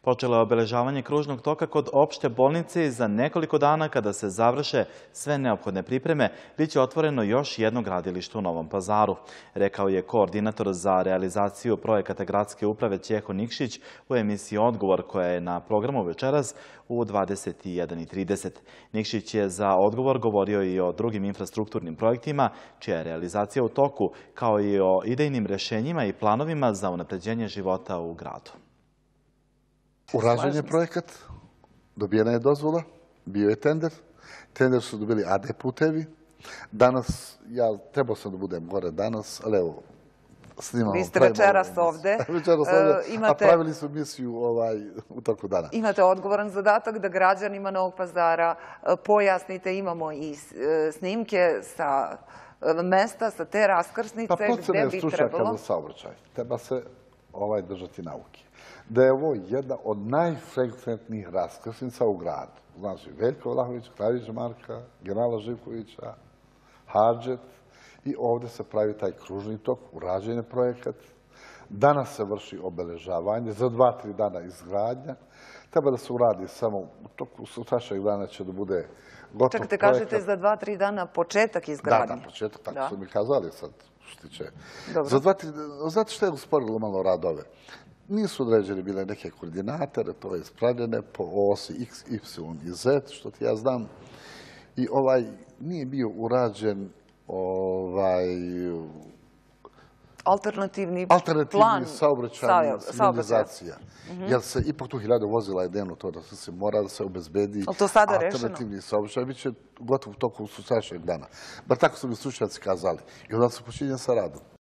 Počelo je obeležavanje kružnog toka kod opšte bolnice i za nekoliko dana, kada se završe sve neophodne pripreme, bit će otvoreno još jedno gradilište u Novom Pazaru, rekao je koordinator za realizaciju projekata gradske uprave Ćeho Nikšić u emisiji Odgovor, koja je na programu večeras u 21:30. Nikšić je za Odgovor govorio i o drugim infrastrukturnim projektima, čija je realizacija u toku, kao i o idejnim rešenjima i planovima za unapređenje života u gradu. Urađen je projekat, dobijena je dozvola, bio je tender. Tender su dobili AD putevi. Danas, ja trebao sam da budem gore danas, ali evo, snimamo. Vi ste večeras ovde. Večeras ovde, a pravili su misiju u toku dana. Imate odgovoran zadatak da građanima Novog Pazara pojasnite, imamo i snimke sa mesta, sa te raskrsnice, gde bi trebalo... Pa procena je stručnjaka za saobraćaj. Treba se držati nauke. Da je ovo jedna od najfrekventnijih raskrsnica u gradu. Znači, Veljko Vlahović, Kraljić Marka, generala Živkovića, Hadžet, i ovde se pravi taj kružni tok, urađen je projekat. Danas se vrši obeležavanje, za 2-3 dana izgradnja. Treba da se uradi samo u toku sutrašnjeg dana će da bude gotov projekat. Čekajte, kažete za 2-3 dana početak izgradnje? Da, početak, tako su mi kazali sad. Dobro. Znate što je usporilo malo radove? Nisu određene bile neke koordinatore, to je ispravljene po osi X, Y i Z, što ti ja znam. I nije bio urađen alternativni plan saobraćajna signalizacija. Jer se ipak tu 1000 vozila je dnevno, to da se mora da se obezbedi alternativni saobraćaj. Biće gotovo u toku sutrašnjeg dana. Bar tako su mi stručnjaci kazali. I onda se počinje sa radom.